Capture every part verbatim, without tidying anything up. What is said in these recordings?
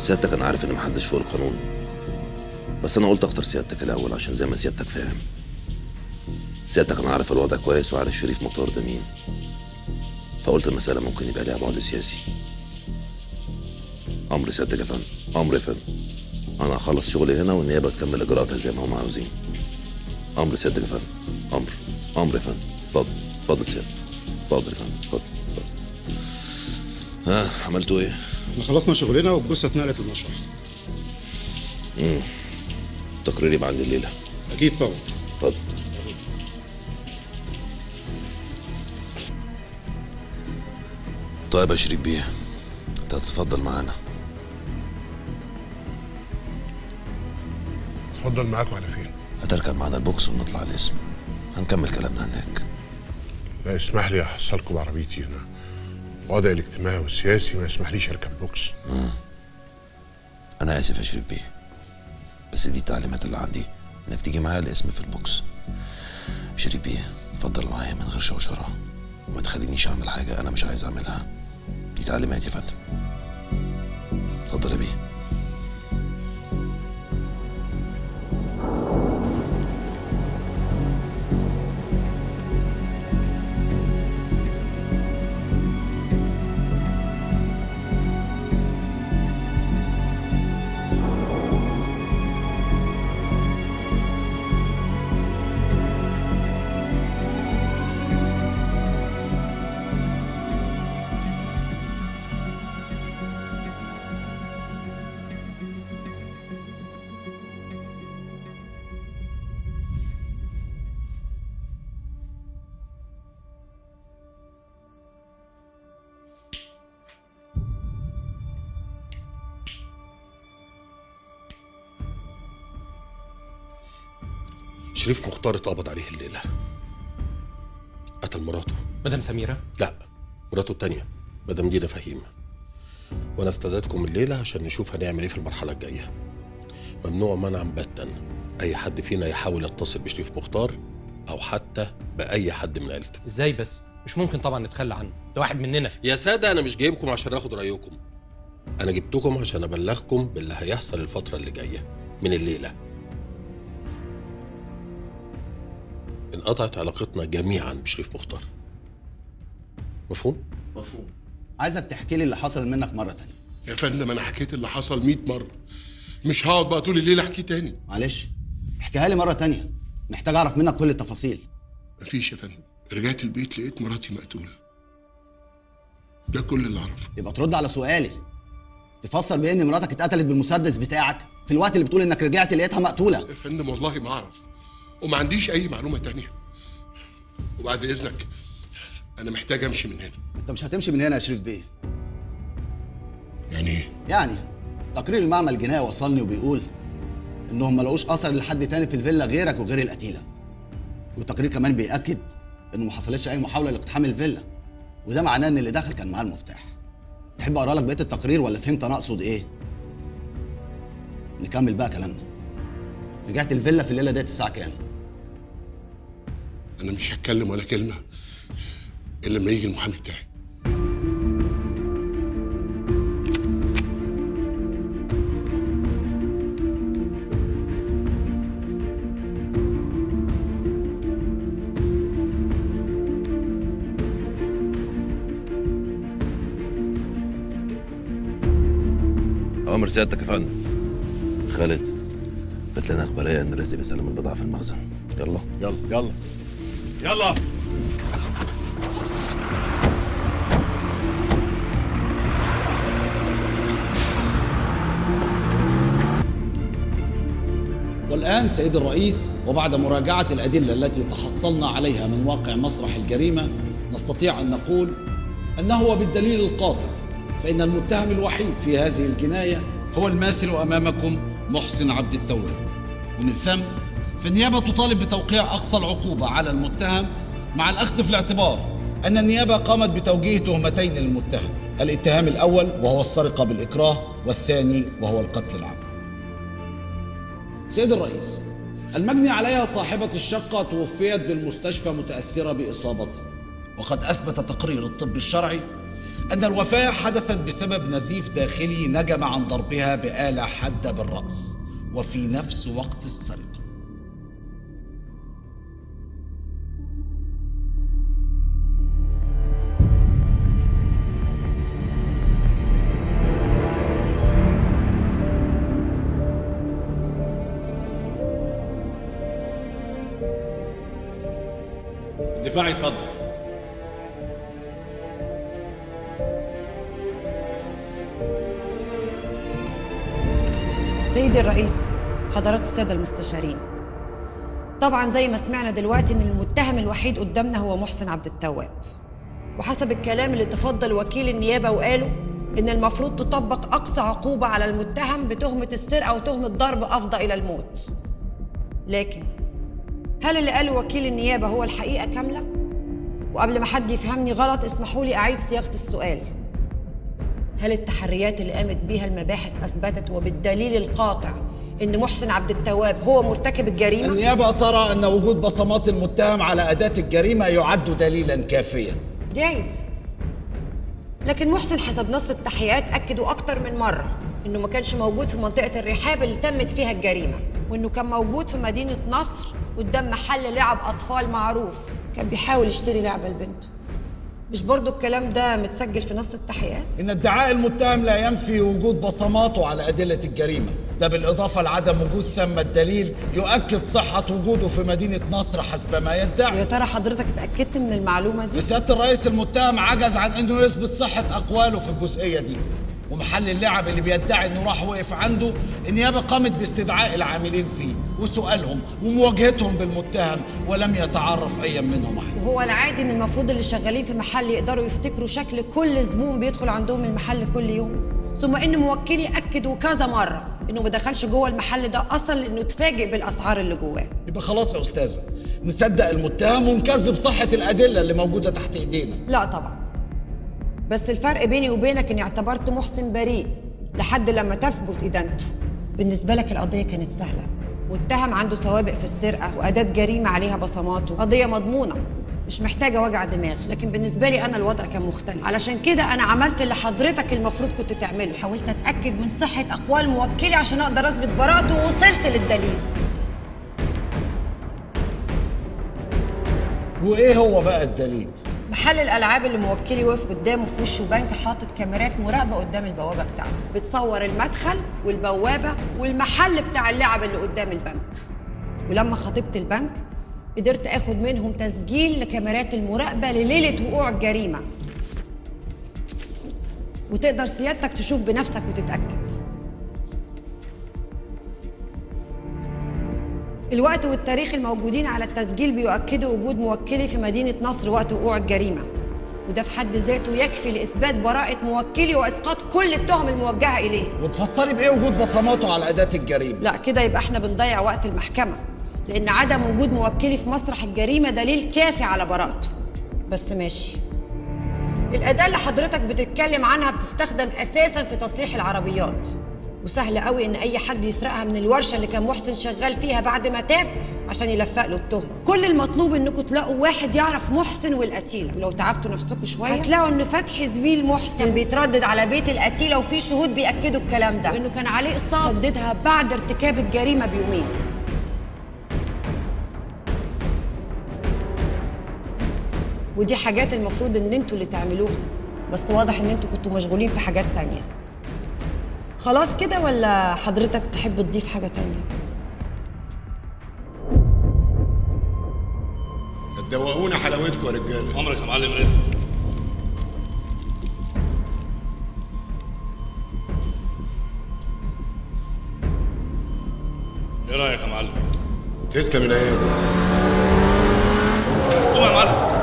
سيادتك انا عارف ان محدش فوق القانون، بس انا قلت اختار سيادتك الاول عشان زي ما سيادتك فاهم. سيادتك انا عارف الوضع كويس وعارف شريف مختار ده مين، فقلت المسألة ممكن يبقى ليها بعد سياسي. امر سيادتك يا فندم، امر يا فندم. انا هخلص شغلي هنا والنيابة تكمل اجراءاتها زي ما هم عاوزين. امر سيادتك يا فندم، امر امر يا فندم. اتفضل اتفضل سيادتك، اتفضل يا فندم، اتفضل اتفضل. ها عملتوا ايه؟ احنا خلصنا شغلنا والجثة اتنقلت للمشرح. امم تقرير يبقى عندي الليلة. اكيد طبعا. اتفضل. طيب يا شريف بيه، انت هتتفضل معانا. اتفضل. معاكوا على فين؟ هتركب معانا البوكس ونطلع الاسم، هنكمل كلامنا هناك. لا اسمح لي احصلكوا بعربيتي هنا، الوضع الاجتماعي والسياسي ما يسمحليش اركب بوكس. امم انا اسف يا شريف بيه، بس دي التعليمات اللي عندي، انك تيجي معايا الاسم في البوكس. شريف بيه اتفضل معايا من غير شوشره، وما تخلينيش اعمل حاجه انا مش عايز اعملها. دي تعليمات يا فندم. اتفضل يا بيه. شريف مختار اتقبض عليه الليلة. قتل مراته. مدام سميرة؟ لا، مراته التانية مدام دينا فهيم. وانا استدعيتكم الليلة عشان نشوف هنعمل ايه في المرحلة الجاية. ممنوع منعا باتا اي حد فينا يحاول يتصل بشريف مختار او حتى باي حد من عيلته. ازاي بس؟ مش ممكن طبعا نتخلى عنه، ده واحد مننا. يا سادة انا مش جايبكم عشان اخد رأيكم، انا جبتكم عشان ابلغكم باللي هيحصل الفترة اللي جاية من الليلة. انقطعت علاقتنا جميعا بشريف مختار. مفهوم؟ مفهوم. عايزك تحكي لي اللي حصل منك مرة تانية. يا فندم انا حكيت اللي حصل مئة مرة، مش هقعد بقى طول الليل احكي تاني. معلش احكيها لي مرة تانية، محتاج اعرف منك كل التفاصيل. مفيش يا فندم، رجعت البيت لقيت مراتي مقتولة، ده كل اللي اعرفه. يبقى ترد على سؤالي، تفسر بان مراتك اتقتلت بالمسدس بتاعك في الوقت اللي بتقول انك رجعت لقيتها مقتولة. يا فندم والله ما اعرف وما عنديش اي معلومة تانية، وبعد اذنك انا محتاج امشي من هنا. انت مش هتمشي من هنا يا شريف بيه. يعني ايه؟ يعني تقرير المعمل الجنائي وصلني وبيقول انهم ما لقوش اثر لحد تاني في الفيلا غيرك وغير القتيله، والتقرير كمان بيأكد انه ما حصلتش اي محاوله لاقتحام الفيلا، وده معناه ان اللي دخل كان معاه المفتاح. تحب اقرا لك بقيه التقرير ولا فهمت انا اقصد ايه؟ نكمل بقى كلامنا. رجعت الفيلا في الليله ديت الساعه كام؟ انا مش هتكلم ولا كلمه الا لما يجي المحامي بتاعي. امر سيادتك يا فندم. خالد جات لنا اخباريه ان رزق بيسلم البضاعه في المخزن. يلا يلا يلا يلا. والآن سيد الرئيس، وبعد مراجعة الأدلة التي تحصلنا عليها من واقع مسرح الجريمة، نستطيع أن نقول أنه وبالدليل القاطع فإن المتهم الوحيد في هذه الجناية هو الماثل أمامكم محسن عبد التواب. ومن ثم فالنيابة تطالب بتوقيع أقصى العقوبة على المتهم، مع الأخذ في الاعتبار أن النيابة قامت بتوجيه تهمتين للمتهم: الاتهام الأول وهو السرقة بالإكراه، والثاني وهو القتل العمد. سيد الرئيس، المجني عليها صاحبة الشقة توفيت بالمستشفى متأثرة بإصابتها، وقد أثبت تقرير الطب الشرعي أن الوفاة حدثت بسبب نزيف داخلي نجم عن ضربها بآلة حادة بالرأس وفي نفس وقت السرقة. الدفاع يتفضل. سيدي الرئيس، حضرات السادة المستشارين، طبعا زي ما سمعنا دلوقتي ان المتهم الوحيد قدامنا هو محسن عبد التواب، وحسب الكلام اللي تفضل وكيل النيابة وقاله ان المفروض تطبق اقصى عقوبة على المتهم بتهمة السرقة وتهمة ضرب افضى الى الموت. لكن هل اللي قاله وكيل النيابة هو الحقيقة كاملة؟ وقبل ما حد يفهمني غلط اسمحوا لي أعيد صياغة السؤال. هل التحريات اللي قامت بيها المباحث أثبتت وبالدليل القاطع إن محسن عبد التواب هو مرتكب الجريمة؟ النيابة ترى أن وجود بصمات المتهم على أداة الجريمة يعد دليلاً كافياً. جايز، لكن محسن حسب نص التحقيقات أكدوا أكتر من مرة إنه ما كانش موجود في منطقة الرحاب اللي تمت فيها الجريمة، وإنه كان موجود في مدينة نصر قدام محل لعب أطفال معروف كان بيحاول يشتري لعبة لبنته. مش برضو الكلام ده متسجل في نص التحقيقات؟ إن ادعاء المتهم لا ينفي وجود بصماته على أدلة الجريمة، ده بالإضافة لعدم وجود ثم الدليل يؤكد صحة وجوده في مدينة نصر حسب ما يدعي. ويا ترى حضرتك اتأكدت من المعلومة دي؟ سيادة الرئيس، المتهم عجز عن إنه يثبت صحة أقواله في الجزئية دي، ومحل اللعب اللي بيدعي إنه راح وقف عنده النيابة قامت باستدعاء العاملين فيه وسؤالهم ومواجهتهم بالمتهم ولم يتعرف أي منهم عليه. وهو العادي إن المفروض اللي شغالين في محل يقدروا يفتكروا شكل كل زبون بيدخل عندهم المحل كل يوم، ثم إن موكلي أكدوا كذا مرة إنه ما دخلش جوه المحل ده أصلاً لأنه اتفاجئ بالأسعار اللي جواه. يبقى خلاص يا أستاذة، نصدق المتهم ونكذب صحة الأدلة اللي موجودة تحت إيدينا. لا طبعاً، بس الفرق بيني وبينك إني اعتبرت محسن بريء لحد لما تثبت إدانته. بالنسبة لك القضية كانت سهلة، متهم عنده سوابق في السرقة وأداة جريمة عليها بصماته، قضية مضمونة مش محتاجة وجع دماغ. لكن بالنسبة لي أنا الوضع كان مختلف، علشان كده أنا عملت اللي حضرتك المفروض كنت تعمله، حاولت أتأكد من صحة أقوال موكلي عشان أقدر أثبت براءته ووصلت للدليل. وإيه هو بقى الدليل؟ محل الألعاب اللي موكلي وقف قدامه في وشه بنك حاطط كاميرات مراقبة قدام البوابة بتاعته بتصور المدخل والبوابة والمحل بتاع اللعب اللي قدام البنك. ولما خاطبت البنك قدرت اخد منهم تسجيل لكاميرات المراقبة لليلة وقوع الجريمة، وتقدر سيادتك تشوف بنفسك وتتأكد. الوقت والتاريخ الموجودين على التسجيل بيؤكدوا وجود موكلي في مدينة نصر وقت وقوع الجريمة، وده في حد ذاته يكفي لإثبات براءة موكلي وإسقاط كل التهم الموجهة إليه. وتفسري بإيه وجود بصماته على أداة الجريمة؟ لا كده يبقى احنا بنضيع وقت المحكمة، لأن عدم وجود موكلي في مسرح الجريمة دليل كافي على براءته. بس ماشي، الأداة اللي حضرتك بتتكلم عنها بتستخدم أساساً في تصليح العربيات، وسهل قوي إن أي حد يسرقها من الورشة اللي كان محسن شغال فيها بعد ما تاب عشان يلفق له التهمة. كل المطلوب إنكم تلاقوا واحد يعرف محسن والقتيلة، ولو تعبتوا نفسكم شوية هتلاقوا إن فتحي زميل محسن بيتردد على بيت القتيلة وفي شهود بيأكدوا الكلام ده، وإنه كان عليه إصابة سددها بعد ارتكاب الجريمة بيومين. ودي حاجات المفروض إن انتوا اللي تعملوها، بس واضح إن انتوا كنتوا مشغولين في حاجات تانية. خلاص كده ولا حضرتك تحب تضيف حاجة تانية؟ تدوقونا حلاوتكم يا رجاله. عمرك يا معلم رزق. ايه رايك يا معلم؟ تسلم الايادي. قوم يا معلم.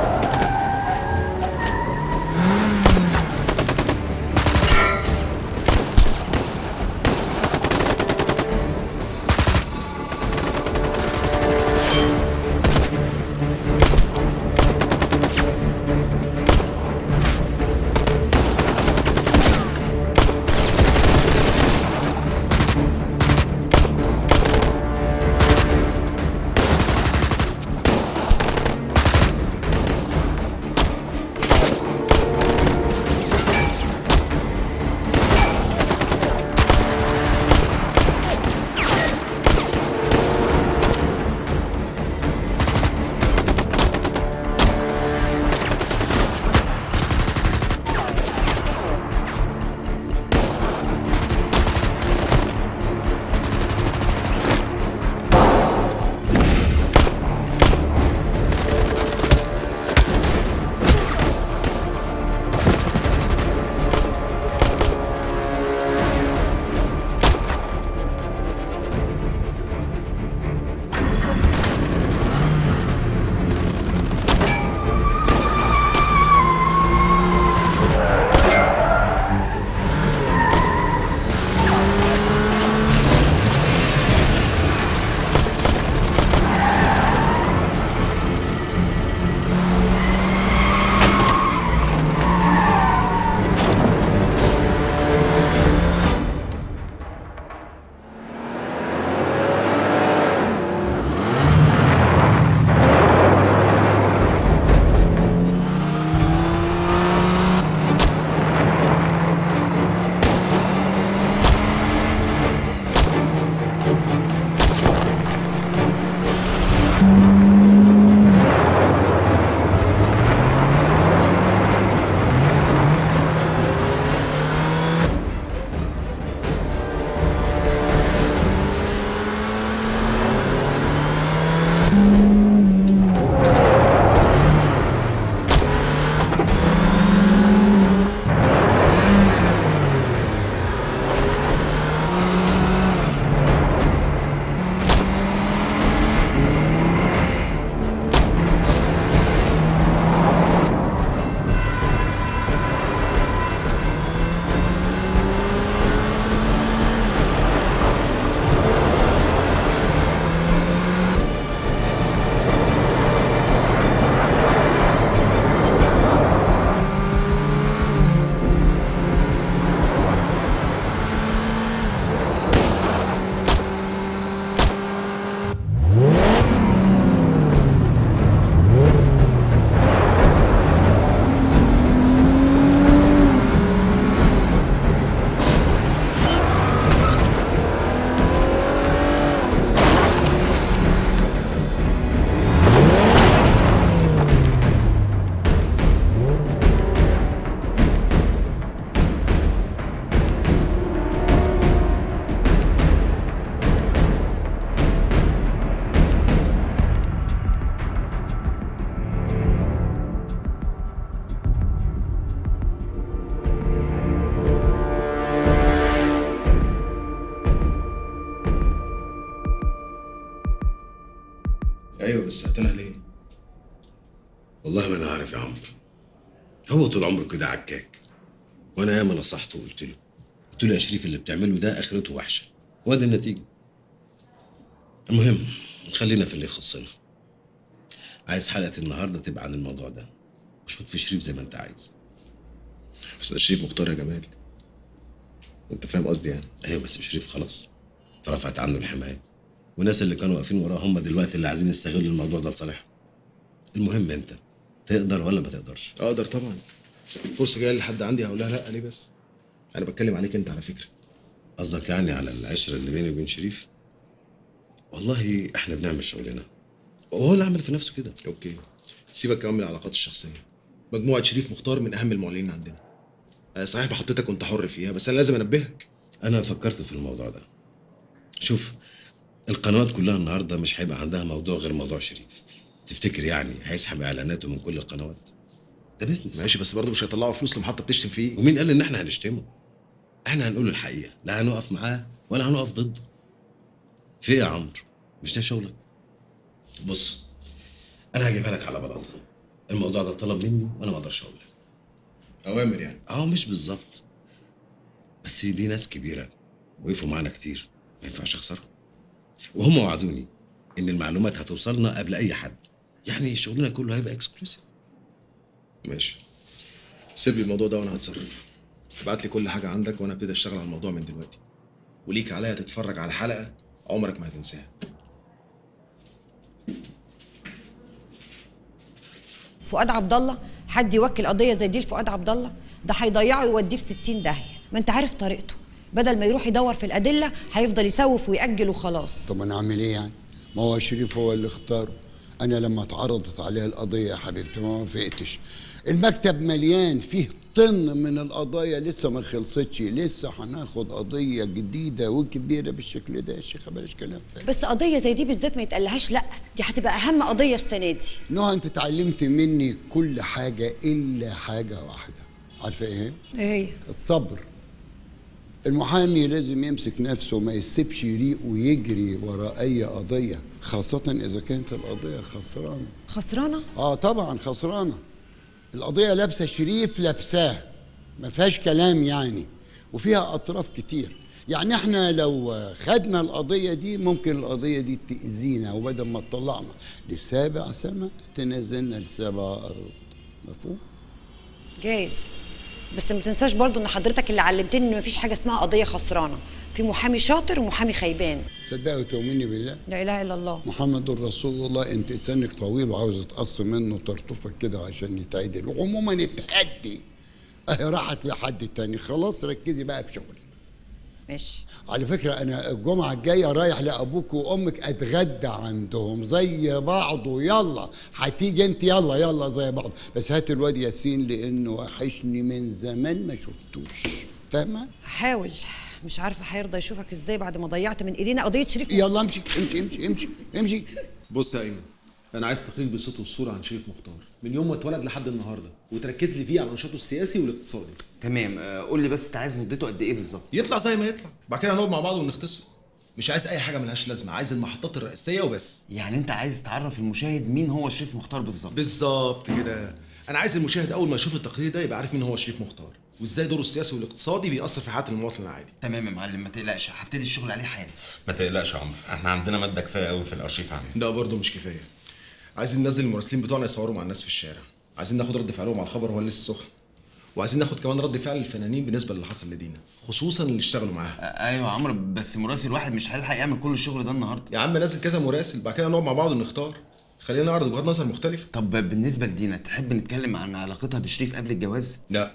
وسعتلها ليه؟ والله ما انا عارف يا عمرو. هو طول عمره كده عكاك، وانا ياما نصحته وقلت له قلت له يا شريف اللي بتعمله ده اخرته وحشه، وادي النتيجه. المهم خلينا في اللي يخصنا. عايز حلقه النهارده تبقى عن الموضوع ده، وشوط في شريف زي ما انت عايز. بس ده شريف مختار يا جمال، انت فاهم قصدي يعني؟ ايوه بس شريف خلاص اترفعت عنه الحمايه، والناس اللي كانوا واقفين وراه هم دلوقتي اللي عايزين يستغلوا الموضوع ده لصالحهم. المهم انت تقدر ولا ما تقدرش؟ اقدر طبعا. فرصه جايه لحد عندي هقولها لا ليه بس؟ انا بتكلم عليك انت على فكره. قصدك يعني على العشره اللي بيني وبين شريف؟ والله احنا بنعمل شغلنا وهو اللي عمل في نفسه كده. اوكي سيبك كمان من العلاقات الشخصيه. مجموعه شريف مختار من اهم المعلنين عندنا. أنا صحيح بحطتك وانت حر فيها، بس انا لازم انبهك. انا فكرت في الموضوع ده. شوف القنوات كلها النهارده مش هيبقى عندها موضوع غير موضوع شريف. تفتكر يعني هيسحب اعلاناته من كل القنوات؟ ده بيزنس. ماشي بس برضه مش هيطلعوا فلوس لمحطه بتشتم فيه. ومين قال ان احنا هنشتمه؟ احنا هنقول الحقيقه، لا هنقف معاه ولا هنقف ضده. في ايه يا عمرو؟ مش ده شغلك؟ بص انا هجيبها لك على بلاطه. الموضوع ده طلب مني وانا ما اقدرش اقول لك. اوامر يعني؟ اه مش بالظبط، بس دي ناس كبيره وقفوا معانا كتير، ما ينفعش اخسرهم. وهم وعدوني ان المعلومات هتوصلنا قبل اي حد، يعني شغلنا كله هيبقى اكسكلوسيف. ماشي سيب لي الموضوع ده وانا هتصرف. ابعت لي كل حاجه عندك وانا ابتدي اشتغل على الموضوع من دلوقتي. وليك عليا تتفرج على حلقه عمرك ما هتنساها. فؤاد عبد الله، حد يوكل قضيه زي دي لفؤاد عبد الله؟ ده هيضيعه ويوديه في ستين داهيه. ما انت عارف طريقته، بدل ما يروح يدور في الادله هيفضل يسوف ويأجل وخلاص. طب انا اعمل ايه يعني؟ ما هو شريف هو اللي اختاره. انا لما اتعرضت عليها القضيه يا حبيبتي ما وافقتش. المكتب مليان فيه طن من القضايا لسه ما خلصتش، لسه هناخد قضيه جديده وكبيره بالشكل ده يا شيخه. بلاش كلام فارغ. بس قضيه زي دي بالذات ما يتقالهاش لا، دي هتبقى اهم قضيه السنه دي. نهى انت اتعلمت مني كل حاجه الا حاجه واحده. عارفه ايه؟ ايه هي؟ الصبر. المحامي لازم يمسك نفسه وما يسيبش ريقه ويجري ورا اي قضيه، خاصه اذا كانت القضيه خسرانه. خسرانه؟ اه طبعا خسرانه. القضيه لابسه شريف لابساه، ما فيهاش كلام يعني، وفيها اطراف كتير. يعني احنا لو خدنا القضيه دي ممكن القضيه دي تاذينا، وبدل ما تطلعنا لسابع سما تنزلنا لسابع ارض. مفهوم؟ جايز، بس ما تنساش برضو ان حضرتك اللي علمتني ان مفيش حاجه اسمها قضيه خسرانه، في محامي شاطر ومحامي خيبان. صدقوا وتؤمني بالله؟ لا اله الا الله محمد رسول الله. انت لسانك طويل وعاوز تقص منه طرطفك كده عشان يتعدل، وعموما اتهدي اهي راحت لحد تاني. خلاص ركزي بقى في شغلك. ماشي. على فكره انا الجمعه الجايه رايح لابوك وامك اتغدى عندهم زي بعضه. يلا هتيجي انت؟ يلا يلا زي بعض، بس هات الواد ياسين لانه وحشني من زمان ما شفتوش. فاهمه؟ هحاول. مش عارفه هيرضى يشوفك ازاي بعد ما ضيعت من ايدينا قضيه شريف. يلا امشي امشي امشي امشي امشي. بص يا ايمن، انا عايز تقرير بالصوت والصوره عن شريف مختار من يوم ما اتولد لحد النهارده، وتركز لي فيه على نشاطه السياسي والاقتصادي. تمام. آه قول لي بس انت عايز مدته قد ايه بالظبط؟ يطلع زي ما يطلع، بعد كده هنقعد مع بعض ونختصر. مش عايز اي حاجه ملهاش لازمه، عايز المحطات الرئيسيه وبس. يعني انت عايز تعرف المشاهد مين هو شريف مختار بالظبط؟ بالظبط كده. انا عايز المشاهد اول ما يشوف التقرير ده يبقى عارف مين هو شريف مختار، وازاي دوره السياسي والاقتصادي بيأثر في حياه المواطن العادي. تمام يا معلم، ما تقلقش، هبتدي الشغل عليه حالا. ما تقلقش يا عمرو، احنا عندنا ماده كفايه قوي في الارشيف عنه. ده برضه مش كفايه. عايزين ننزل المراسلين بتوعنا يصوروا مع الناس في الشارع، عايزين ناخد رد فعلهم على الخبر وهو لسه سخن، وعايزين ناخد كمان رد فعل الفنانين بالنسبه للي حصل لدينا، خصوصا اللي اشتغلوا معاها. ايوه يا عمرو، بس مراسل واحد مش هيلحق يعمل كل الشغل ده النهارده. يا عم نازل كذا مراسل، بعد كده نقعد مع بعض ونختار. خلينا نعرض وجهات نظر مختلفه. طب بالنسبه لدينا، تحب نتكلم عن علاقتها بشريف قبل الجواز؟ لا،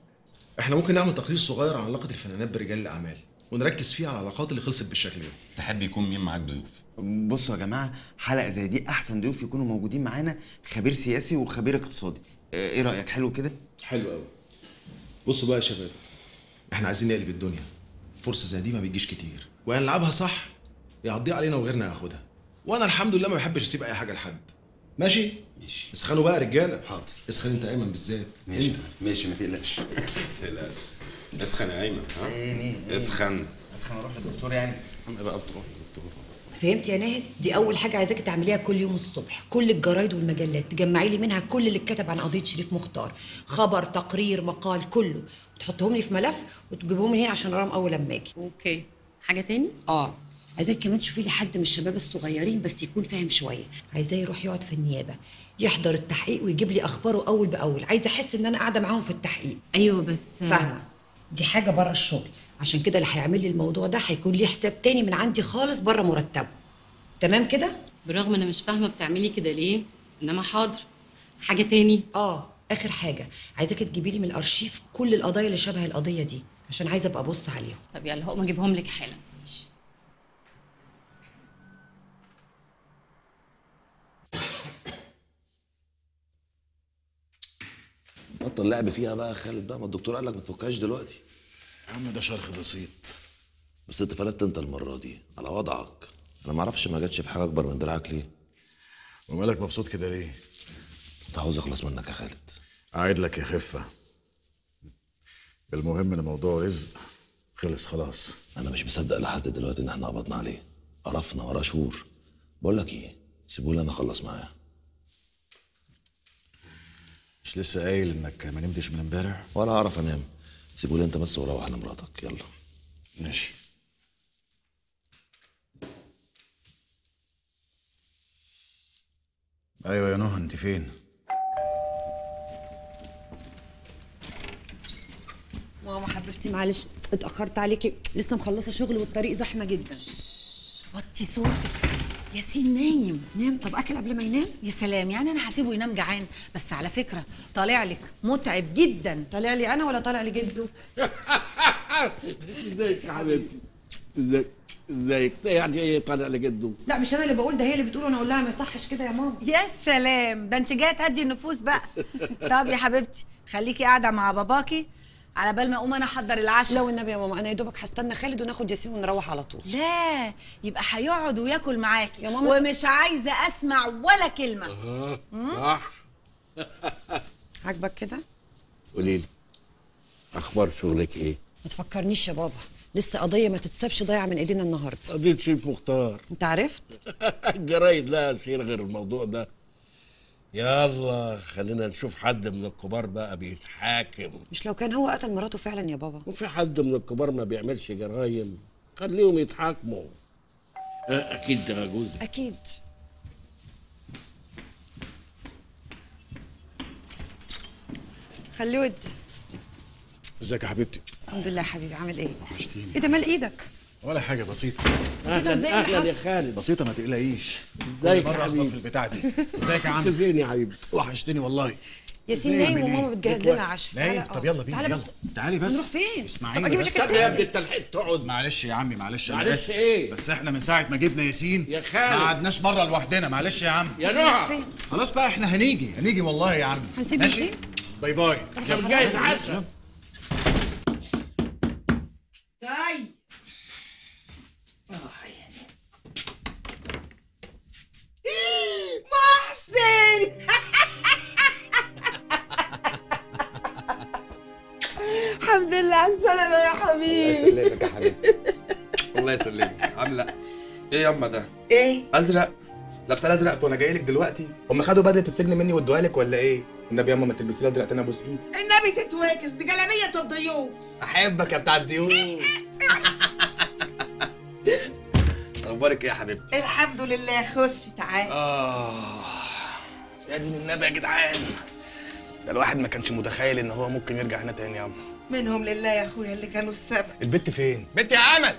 احنا ممكن نعمل تقرير صغير عن علاقه الفنانات برجال الاعمال، ونركز فيه على العلاقات اللي خلصت بالشكل ده. تحب يكون مين معاك ضيوف؟ بصوا يا جماعه، حلقه زي دي احسن ضيوف يكونوا موجودين معانا خبير سياسي وخبير اقتصادي. ايه رايك؟ حلو كده؟ حلو قوي. بصوا بقى يا شباب، احنا عايزين نقلب الدنيا. فرصه زي دي ما بتجيش كتير، وهنلعبها صح يعضيها علينا وغيرنا ياخدها. وانا الحمد لله ما بحبش اسيب اي حاجه لحد. ماشي؟ ماشي. اسخنوا بقى يا رجاله. حاضر. اسخن انت ايمن بالذات. ماشي انت. ماشي، ما تقلقش. ما تقلقش. اسخن يا ايمن. ها؟ ايه ايه اسخن. اسخن اروح للدكتور يعني؟ انا بقى بتروح للدكتور. فهمت يا ناهد؟ دي اول حاجه عايزاكي تعمليها كل يوم الصبح، كل الجرايد والمجلات تجمعي لي منها كل اللي اتكتب عن قضيه شريف مختار، خبر تقرير مقال كله، وتحطهم لي في ملف وتجيبهم لي هنا عشان اقراهم اول لما اجي. اوكي. حاجه تاني؟ اه عايزاك كمان تشوفي لي حد من الشباب الصغيرين بس يكون فاهم شويه، عايزاه يروح يقعد في النيابه يحضر التحقيق ويجيب لي اخباره اول باول، عايزه احس ان انا قاعده معاهم في التحقيق. ايوه بس فاهمه، دي حاجه بره الشغل، عشان كده اللي هيعمل لي الموضوع ده هيكون ليه حساب تاني من عندي خالص بره مرتبه. تمام كده؟ بالرغم انا مش فاهمه بتعملي كده ليه، انما حاضر. حاجه تاني؟ اه اخر حاجه عايزاكي تجيبي لي من الارشيف كل القضايا اللي شبه القضيه دي عشان عايزه ابقى ابص عليهم. طب يلا هقوم اجيبهم لك حالا. بطل لعب فيها بقى يا خالد بقى، ما الدكتور قال لك ما تفكهاش دلوقتي. يا عم ده شرخ بسيط. بس انت فلتت انت المره دي على وضعك. انا ما اعرفش ما جاتش في حاجه اكبر من دراعك ليه. ومالك مبسوط كده ليه؟ كنت عاوز اخلص منك يا خالد. قاعد لك يا خفه. المهم ان موضوع رزق خلص خلاص. انا مش مصدق لحد دلوقتي ان احنا قبضنا عليه، قرفنا وراه شهور. بقول لك ايه، سيبولي انا اخلص معاه. مش لسه قايل انك ما نمتش من امبارح؟ ولا اعرف انام. سيبولي انت بس وروح لمراتك. يلا ماشي. ايوه يا نهى انت فين؟ ماما حبيبتي معلش اتاخرت عليكي، لسه مخلصه شغل والطريق زحمه جدا. وطي صوتك، ياسين نايم. نام؟ طب اكل قبل ما ينام؟ يا سلام، يعني انا هسيبه ينام جعان؟ بس على فكره طالع لك متعب جدا. طالع لي انا ولا طالع لجده؟ ازيك يا حبيبتي؟ ازيك ازيك؟ يعني ايه طالع لجده؟ لا مش انا اللي بقول، ده هي اللي بتقول وانا اقول لها ما يصحش كده يا ماما. يا سلام، ده انت جايه تهدي النفوس بقى. طب يا حبيبتي خليكي قاعده مع باباكي على بال ما اقوم انا احضر العشاء. لا والنبي يا ماما انا يا دوبك هستنى خالد وناخد ياسين ونروح على طول. لا يبقى هيقعد وياكل معاكي يا ماما، ومش عايزه اسمع ولا كلمه. اه صح. عاجبك كده؟ قولي لي اخبار شغلك ايه؟ ما تفكرنيش يا بابا، لسه قضيه ما تتسابش ضايعه من ايدينا النهارده. قضيه شريف مختار. انت عرفت؟ الجرايد لا سير غير الموضوع ده. يلا خلينا نشوف حد من الكبار بقى بيتحاكم. مش لو كان هو قتل مراته فعلا يا بابا؟ وفي حد من الكبار ما بيعملش جرايم؟ خليهم يتحاكموا. اكيد ده جوزك. اكيد. خليه ود. ازيك يا حبيبتي؟ الحمد لله يا حبيبي، عامل ايه؟ وحشتيني. ايه ده مال ايدك؟ ولا حاجه بسيطه. بسيطه ازاي؟ ايه اللي اهلا يا حصل؟ خالد. بسيطه ما تقلقيش. ازيك يا مرة أخبط حبيبي؟ في البتاع دي. ازيك يا عم؟ انت فين يا حبيبي؟ وحشتني والله. ياسين نايم وماما بتجهز لنا عشاء. نايم؟ طب يلا بينا. تعالى يلا بس. تعالي بس. نروح فين؟ اسمعيني طب اجيب بس. جاكيت يا ابني تاني. انت لحقت تقعد؟ معلش يا عمي معلش انا معلش اسف. ايه؟ بس احنا من ساعه ما جبنا ياسين يا خالد ما قعدناش بره لوحدنا. معلش يا عم. يا نهى فين؟ خلاص بقى احنا هنيجي هنيجي والله يا عم. هنسيب ماشي؟ ياسين؟ باي باي. طب جايز عشاء. طيب محسن. الحمد لله على السلامة يا حبيبي. الله يسلمك يا حبيبتي. الله يسلمك. عاملة ايه ياما ده؟ ايه؟ ازرق؟ لابسه الازرق وانا جاي لك دلوقتي؟ هم خدوا بدله السجن مني وادوها لك ولا ايه؟ النبي ياما ما تلبسي لي ازرق تاني ابوس ايدي. النبي تتواكس، دي جلابية الضيوف. احبك يا بتاع الضيوف. اخبارك ايه يا حبيبتي؟ الحمد لله. خش تعالى. اه يا دين النبي يا جدعان، ده الواحد ما كانش متخيل ان هو ممكن يرجع هنا تاني ياما. منهم لله يا اخويا اللي كانوا السبب. البت فين؟ بنت يا امل.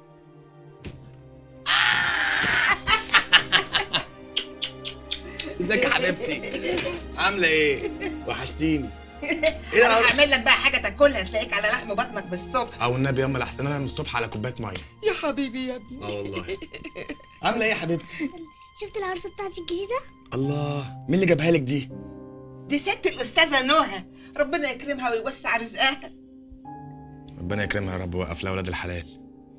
ازيك يا حبيبتي؟ عامله ايه؟ وحشتيني. انا هعمل لك بقى حاجه تاكلها تلاقيك على لحم بطنك بالصبح. او النبي ياما لحسن انا من الصبح على كوبايه ميه. يا حبيبي يا ابني. اه والله. عامله ايه يا حبيبتي؟ شفت العروسه بتاعتي الجديده؟ الله، مين اللي جابها لك دي؟ دي ست الاستاذه نهى، ربنا يكرمها ويوسع رزقها. ربنا يكرمها يا رب ويوقف لها ولاد الحلال.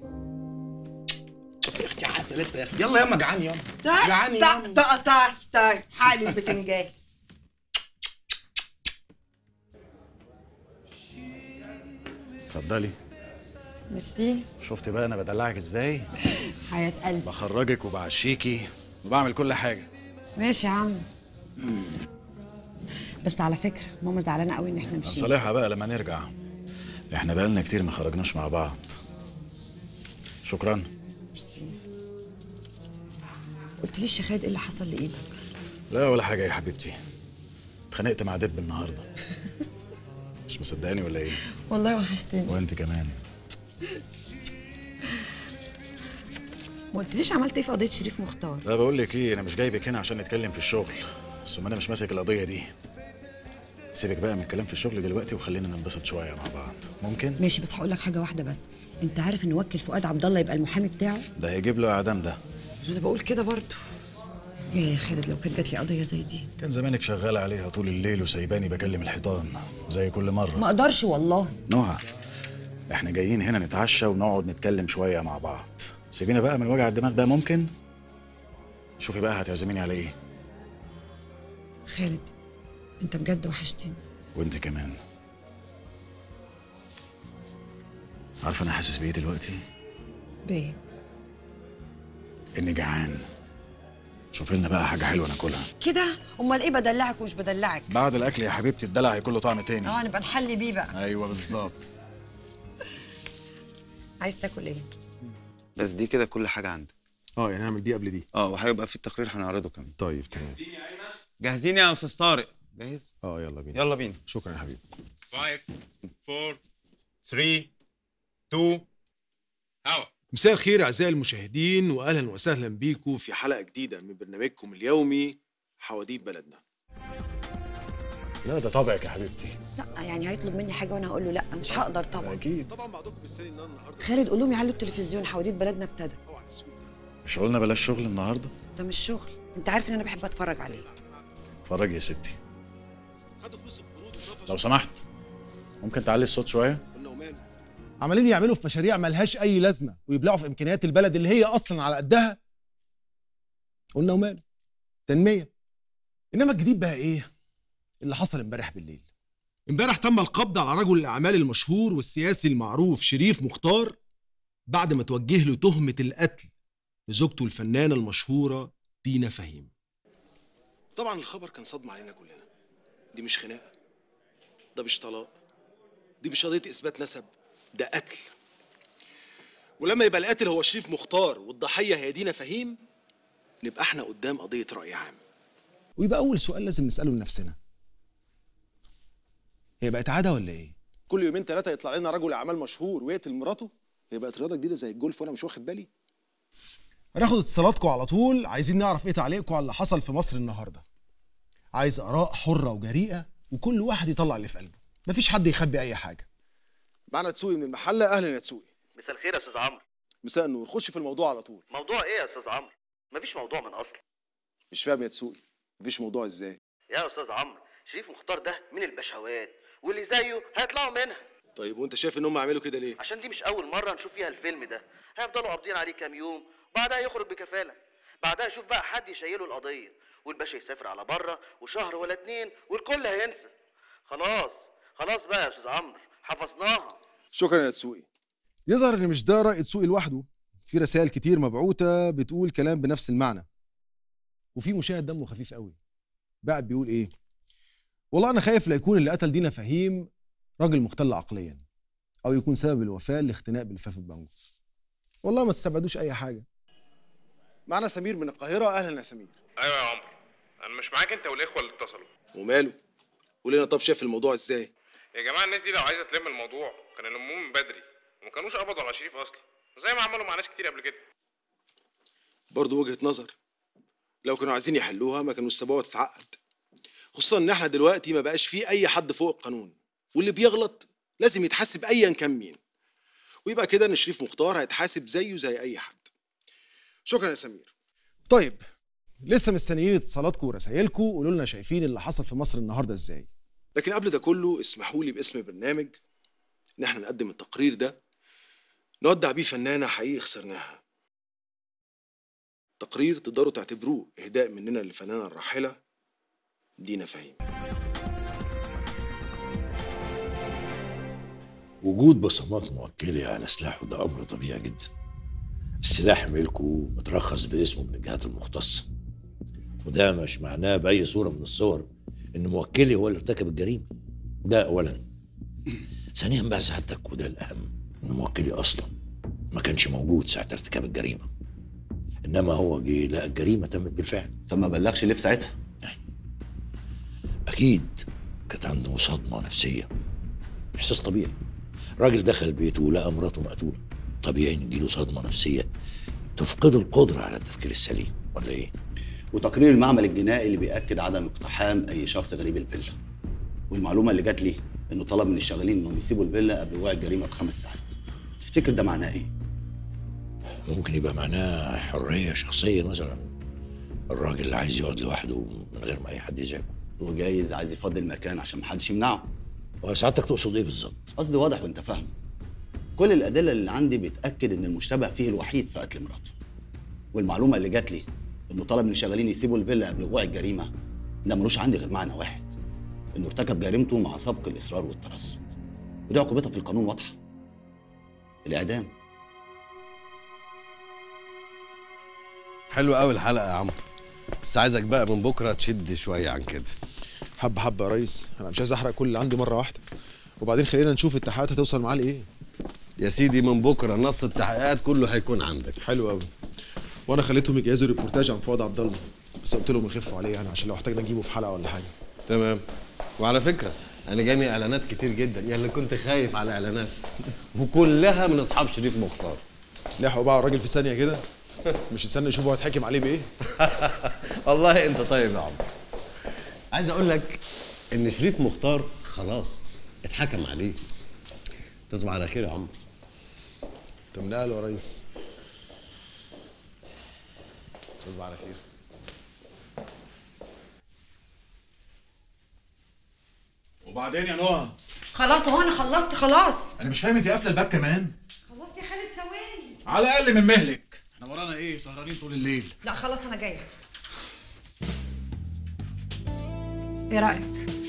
يا اختي عسل انت يا اختي. يلا ياما جعان ياما. جعان ياما. طيب طيب طيب حالي البتنجان. اتفضلي. ميرسي. شفتي بقى انا بدلعك ازاي؟ حياة قلبي. بخرجك وبعشيكي وبعمل كل حاجه. ماشي يا عم. بس على فكره ماما زعلانه قوي ان احنا مشينا. هنصالحها بقى لما نرجع. احنا بقالنا كتير ما خرجناش مع بعض. شكرا. قلتليش يا خالد ايه اللي حصل لايدك؟ لا ولا حاجه يا حبيبتي. اتخانقت مع دب النهارده. مش مصدقاني ولا ايه؟ والله وحشتني. وانت كمان. ما قلتليش عملت ايه في قضيه شريف مختار؟ لا بقول لك ايه، انا مش جايبك هنا عشان نتكلم في الشغل، ثم انا مش ماسك القضيه دي. سيبك بقى من الكلام في الشغل دلوقتي وخلينا ننبسط شويه مع بعض، ممكن؟ ماشي، بس هقول لك حاجه واحده بس. انت عارف ان وكل فؤاد عبد الله يبقى المحامي بتاعه؟ ده هيجيب له اعدام ده. انا بقول كده برضه. يا يا خالد لو كانت جات لي قضيه زي دي كان زمانك شغاله عليها طول الليل وسايباني بكلم الحيطان زي كل مره. ما اقدرش والله. نهى، احنا جايين هنا نتعشى ونقعد نتكلم شويه مع بعض. سيبينا بقى من وجع الدماغ ده، ممكن؟ شوفي بقى هتعزميني على ايه؟ خالد انت بجد وحشتني. وانت كمان. عارفه انا حاسس بايه دلوقتي؟ بايه؟ اني جعان. شوفي لنا بقى حاجه حلوه ناكلها. كده؟ امال ايه بدلعك ومش بدلعك؟ بعد الاكل يا حبيبتي الدلع هيكون له طعم تاني. اه نبقى نحلي بيه بقى. ايوه بالظبط. عايز تاكل ايه؟ بس دي كده كل حاجه عندك. اه يعني هعمل دي قبل دي. اه وهيبقى في التقرير هنعرضه كمان. طيب تمام. جاهزين يا استاذ طارق؟ جاهز؟ اه يلا بينا. يلا بينا. شكرا يا حبيبي. خمسة أربعة ثلاثة اتنين هوا. مساء الخير اعزائي المشاهدين، واهلا وسهلا بيكم في حلقه جديده من برنامجكم اليومي حواديت بلدنا. لا ده طبعك يا حبيبتي. لا يعني هيطلب مني حاجه وانا هقول له لا مش هقدر طبعا. اكيد. طبعا بعضكم مستني ان انا النهارده خالد قول لهم يعلوا التلفزيون، حواديت بلدنا ابتدى. مش قلنا بلاش شغل النهارده؟ ده مش شغل، انت عارف ان انا بحب اتفرج عليه. اتفرجي يا ستي. لو سمحت ممكن تعلي الصوت شويه؟ عمالين يعملوا في مشاريع ملهاش اي لازمه ويبلعوا في امكانيات البلد اللي هي اصلا على قدها. قلنا وماله، تنميه. انما الجديد بقى ايه اللي حصل امبارح بالليل؟ امبارح تم القبض على رجل الاعمال المشهور والسياسي المعروف شريف مختار بعد ما توجه له تهمه القتل لزوجته الفنانه المشهوره دينا فهيم. طبعا الخبر كان صدمه علينا كلنا. دي مش خناقه، ده مش طلاق، دي مش قضيه اثبات نسب، ده قتل. ولما يبقى القاتل هو شريف مختار والضحيه هي دينا فهيم نبقى احنا قدام قضيه راي عام. ويبقى اول سؤال لازم نساله لنفسنا، هي بقت عاده ولا ايه؟ كل يومين ثلاثه يطلع لنا رجل اعمال مشهور ويقتل مراته؟ هي بقت رياضه جديده زي الجولف وانا مش واخد بالي؟ هناخد اتصالاتكم على طول، عايزين نعرف ايه تعليقكم على اللي حصل في مصر النهارده. عايز اراء حره وجريئه وكل واحد يطلع اللي في قلبه، مفيش حد يخبي اي حاجه. معنا تسوقي من المحله. اهلا يا تسوقي. مساء الخير يا استاذ عمرو. مساء النور. خش في الموضوع على طول. موضوع ايه يا استاذ عمرو؟ مفيش موضوع من اصله. مش فاهم يا تسوقي، مفيش موضوع ازاي؟ يا استاذ عمرو شريف مختار ده من البشوات واللي زيه هيطلعوا منها. طيب وانت شايف ان هم عملوا كده ليه؟ عشان دي مش اول مره نشوف فيها الفيلم ده. هيفضلوا قابضين عليه كام يوم وبعدها يخرج بكفاله. بعدها يشوف بقى حد يشيله القضيه والباشا يسافر على بره وشهر ولا اتنين والكل هينسى. خلاص خلاص بقى يا استاذ عمرو حفظناها. شكرا يا تسوقي. يظهر ان مش ده راي تسوقي لوحده، في رسائل كتير مبعوثه بتقول كلام بنفس المعنى. وفي مشاهد دمه خفيف قوي بقى بيقول ايه؟ والله انا خايف لا يكون اللي قتل دينا فهيم راجل مختل عقليا او يكون سبب الوفاه لاختناق بلفاف البانجو. والله ما تستبعدوش اي حاجه. معنا سمير من القاهره. اهلا يا سمير. ايوه يا عمرو، انا مش معاك انت والاخوه اللي اتصلوا. وماله؟ قول لنا طب شايف الموضوع ازاي؟ يا جماعه الناس دي لو عايزه تلم الموضوع كانوا يلموه من بدري وما كانوش قبضوا على شريف اصلا زي ما عملوا مع ناس كتير قبل كده. برضه وجهه نظر. لو كانوا عايزين يحلوها ما كانوش سابوها تتعقد. خصوصا ان احنا دلوقتي ما بقاش فيه اي حد فوق القانون، واللي بيغلط لازم يتحاسب ايا كان مين. ويبقى كده ان شريف مختار هيتحاسب زيه زي اي حد. شكرا يا سمير. طيب لسه مستنيين اتصالاتكم ورسايلكم، قولوا لنا شايفين اللي حصل في مصر النهارده ازاي. لكن قبل ده كله اسمحوا لي باسم البرنامج ان احنا نقدم التقرير ده نودع بيه فنانه حقيقي خسرناها. تقرير تقدروا تعتبروه اهداء مننا للفنانه الراحله دينا فهيم. وجود بصمات مؤكده على سلاحه ده امر طبيعي جدا. السلاح ملكه مترخص باسمه من الجهات المختصة، وده مش معناه بأي صورة من الصور إن موكلي هو اللي ارتكب الجريمة. ده أولا. ثانيا بقى سعادتك وده الأهم، إن موكلي أصلا ما كانش موجود ساعة ارتكاب الجريمة، إنما هو جه لقى الجريمة تمت بالفعل. طب ما بلغش ليه في ساعتها؟ أكيد كانت عنده صدمة نفسية، إحساس طبيعي. راجل دخل بيته ولقى مراته مقتولة، طبيعي إن يجيله صدمة نفسية تفقده القدرة على التفكير السليم، ولا إيه؟ وتقرير المعمل الجنائي اللي بيأكد عدم اقتحام أي شخص غريب الفيلا. والمعلومة اللي جات لي إنه طلب من الشغالين إنهم يسيبوا الفيلا قبل وقوع الجريمة بخمس ساعات. تفتكر ده معناه إيه؟ ممكن يبقى معناه حرية شخصية مثلا، الراجل اللي عايز يقعد لوحده من غير ما أي حد يزعجه. وجايز عايز يفضي المكان عشان محدش يمنعه. وسعادتك تقصد إيه بالظبط؟ قصدي واضح وأنت فاهم. كل الأدلة اللي عندي بتأكد إن المشتبه فيه الوحيد في قتل مراته. والمعلومة اللي جات لي إنه طلب من الشغالين يسيبوا الفيلا قبل وقوع الجريمة، ده ملوش عندي غير معنى واحد، إنه ارتكب جريمته مع سبق الإصرار والترصد. ودي عقوبتها في القانون واضحة، الإعدام. حلو قوي الحلقه يا عم، بس عايزك بقى من بكره تشد شويه عن كده. حبه حبه يا ريس، انا مش عايز احرق كل اللي عندي مره واحده. وبعدين خلينا نشوف التحقيقات هتوصل معاه لايه. يا سيدي من بكره نص التحقيقات كله هيكون عندك. حلو قوي. وانا خليتهم يجهزوا ريبورتاج عن فؤاد عبد الله، بس قلت لهم يخفوا عليه يعني عشان لو احتاجنا نجيبه في حلقه ولا حاجه. تمام. وعلى فكره انا جاني اعلانات كتير جدا، يا اللي كنت خايف على اعلانات، وكلها من اصحاب شريف مختار. لحقوا بقى الراجل في ثانيه كده، مش يستنى يشوفوا هيتحكم عليه بايه. والله انت طيب يا عم. عايز اقول لك ان شريف مختار خلاص اتحكم عليه. تصبح على خير يا عمرو. طب نقل يا ريس. تصبح على خير. وبعدين يا نهى؟ خلاص هو انا خلصت خلاص. انا مش فاهم انت قافله الباب كمان؟ خلاص يا خالد ثواني. على الاقل من مهلك، احنا ورانا ايه؟ سهرانين طول الليل. لا خلاص انا جايه. ايه رايك؟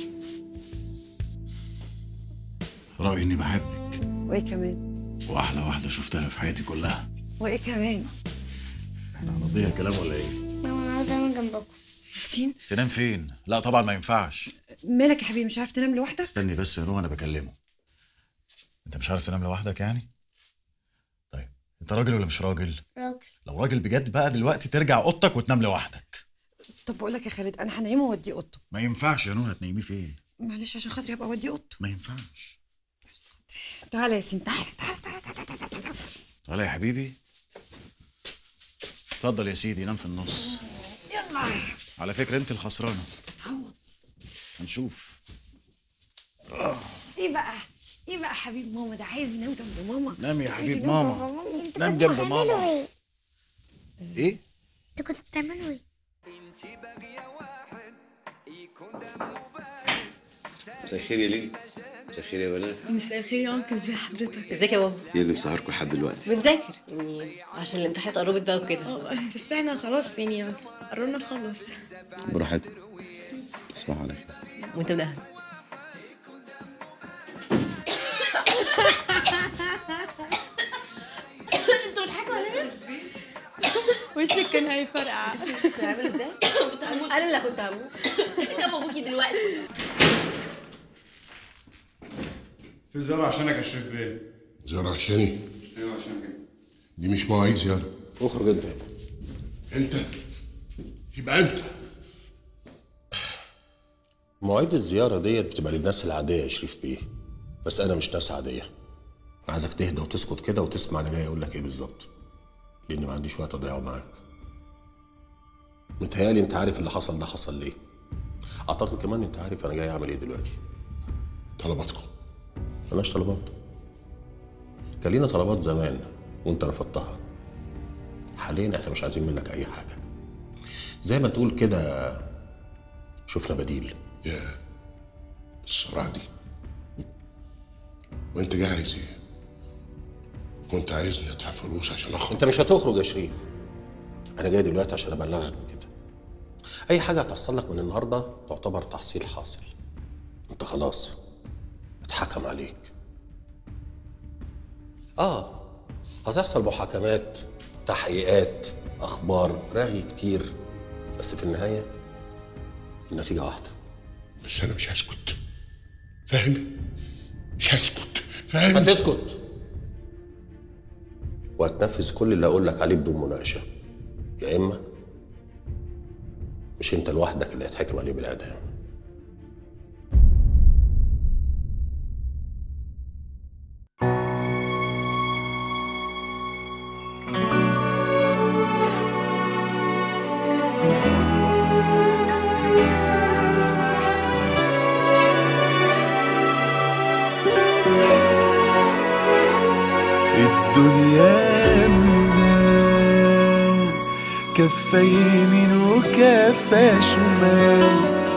رايي اني بحبك، وايه كمان؟ واحلى واحده شفتها في حياتي كلها. وايه كمان؟ احنا هنضيع الكلام ولا ايه؟ ماما انا عاوزه انام جنبكم. ياسين تنام فين؟ لا طبعا ما ينفعش. مالك يا حبيبي مش عارف تنام لوحدك؟ استني بس يا نهى انا بكلمه. انت مش عارف تنام لوحدك يعني؟ طيب انت راجل ولا مش راجل؟ راجل. لو راجل بجد بقى دلوقتي ترجع اوضتك وتنام لوحدك. طب بقول لك يا خالد انا هنيمه واوديه اوضته. ما ينفعش يا نهى، هتنيميه فين؟ معلش عشان خاطري ابقى اوديه اوضته. ما ينفعش. تعالى يا ياسين تعالى تعالى تعالى تعالى تعالى. تعالى يا حبيبي. اتفضل يا سيدي نام في النص. يلا. على فكرة انت الخسرانة. تعوض. هنشوف. ايه بقى؟ ايه بقى حبيب ماما ده عايز ينام جنب ماما. نام يا عايز حبيب ينام ماما. جنب نام جنب ماما. ايه؟ ايه؟ انتوا كنتوا بتعملوا ايه؟ مساء الخير يا ليلي. مساء الخير يا بنات. مساء الخير يا انكل، ازي حضرتك؟ ازيك يا بابا؟ ايه اللي مسهركم لحد دلوقتي؟ بنذاكر يعني عشان الامتحانات قربت بقى وكده. بس احنا خلاص يعني قررنا نخلص. براحتك. تصبحوا على خير. وانت من اهل. انتوا بتضحكوا عليا؟ وشك كان هيفرقع. شفتي كنت عامل ازاي؟ كنت هموت. انا اللي كنت هموت. انت جنب ابوكي دلوقتي. في زيارة عشانك يا شريف بيه. زيارة عشاني؟ ايوه عشانك. دي مش مواعيد زيارة. اخرج انت. انت؟ يبقى انت. مواعيد الزيارة ديت بتبقى للناس العادية يا شريف بيه، بس أنا مش ناس عادية. عايزك تهدى وتسكت كده وتسمع أنا جاي أقول لك إيه بالظبط، لأن ما عنديش وقت أضيعه معاك. متهيألي أنت عارف اللي حصل ده حصل ليه. أعتقد كمان أنت عارف أنا جاي أعمل إيه دلوقتي. طلباتكم؟ ملناش طلبات. كان لينا طلبات زمان وأنت رفضتها. حاليا إحنا مش عايزين منك أي حاجة. زي ما تقول كده شفنا بديل. يا السرعة دي. وانت جاي عايز ايه؟ كنت عايزني ادفع فلوس عشان اخرج؟ انت مش هتخرج يا شريف. انا جاي دلوقتي عشان ابلغك بكده. اي حاجه هتحصل لك من النهارده تعتبر تحصيل حاصل. انت خلاص اتحكم عليك. اه هتحصل محاكمات تحقيقات، اخبار، رغي كتير، بس في النهايه النتيجه واحده. بس انا مش هسكت، فاهم؟ مش هسكت، فاهم؟ هتسكت وهتنفذ كل اللي اقول لك عليه بدون مناقشه، يا اما مش انت لوحدك اللي هيتحكم عليه بالاعدام. الدنيا ميزان، كفة يمين وكفة شمال.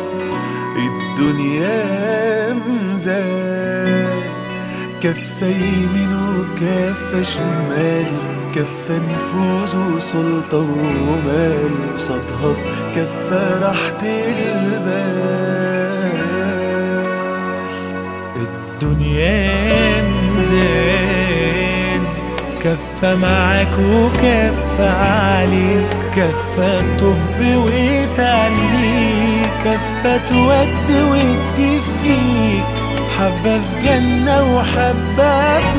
الدنيا ميزان، كفة يمين وكفة شمال. كفة نفوذ وسلطة ومال، وصدها في كفة راحة البال. الدنيا ميزان، كفة معاك وكفة عليك. كفة طب وتعليك، كفة تودي وتجيب فيك. حبة في جنة وحبة في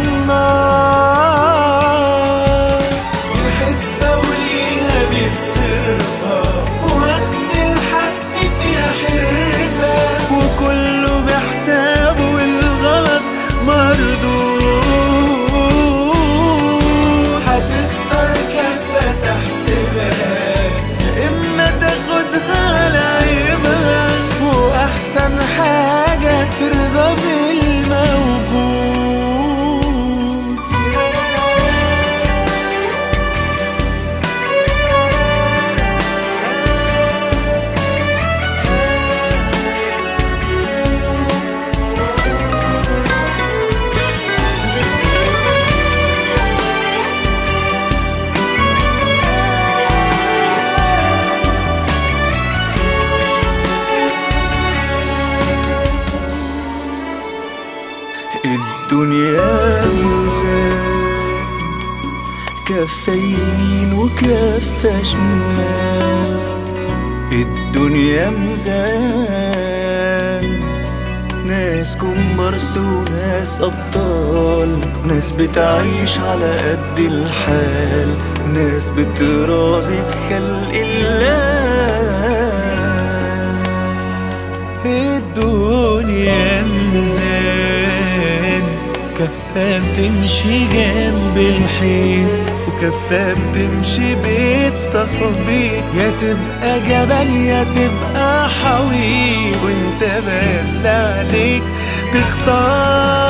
نار. الحسبة وليها بتصرفها، واخد الحق فيها حرفة. وكله بحسابه والغلط مردود. هتختار كفة تحسبها، إما تاخدها على عيبها. وأحسن حاجة ترضى بالموجود. الدنيا ميزان، كفة يمين وكفة شمال. الدنيا ميزان، ناس كومبارس وناس أبطال. ناس بتعيش على قد الحال، ناس بترازي في خلق الله. الدنيا ميزان، كفة بتمشي جنب الحيط، وكفة بتمشي بالتخبيط. يا تبقى جبل يا تبقى حويط، وانت بقى اللي عليك تختار.